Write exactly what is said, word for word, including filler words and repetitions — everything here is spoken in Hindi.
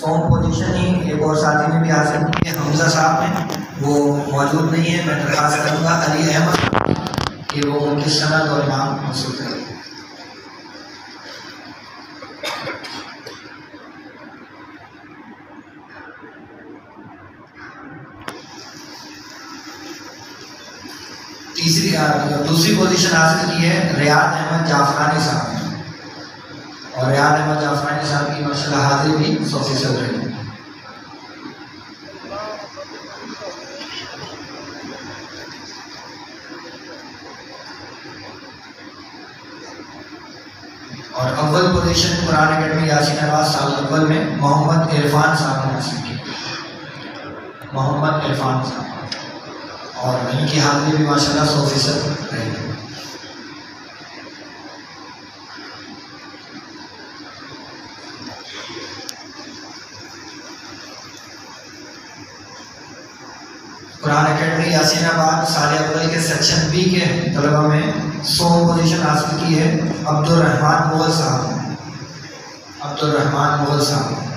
सोम पोजीशन ही एक और साथी ने भी हासिल की है, हमजा साहब ने, वो मौजूद नहीं है। मैं दरख्वास्त करूँगा अली अहमद कि वो उनकी सनद और नाम हासिल करें। तीसरी दूसरी पोजीशन हासिल की है रियाद अहमद जाफरानी साहब ने, और रियाद अहमद जाफरानी साहब की माशाल्लाह हाजिरी भी सौ फीसद रही। और अव्वल पोजीशन कुरान अकेडमी यासीनाबाद साल अव्वल में मोहम्मद इरफान साहब ने हासिल की, मोहम्मद इरफान साहब, और इनकी हाजिरी भी माशाल्लाह सौ फीसद रही। कुरान अकेडमी यासीनाबाद साल अव्वल के सेक्शन बी के तलबा में सोम पोजीशन हासिल की है अब्दुल रहमान मुगल साहब, अब्दुल रहमान मुगल साहब।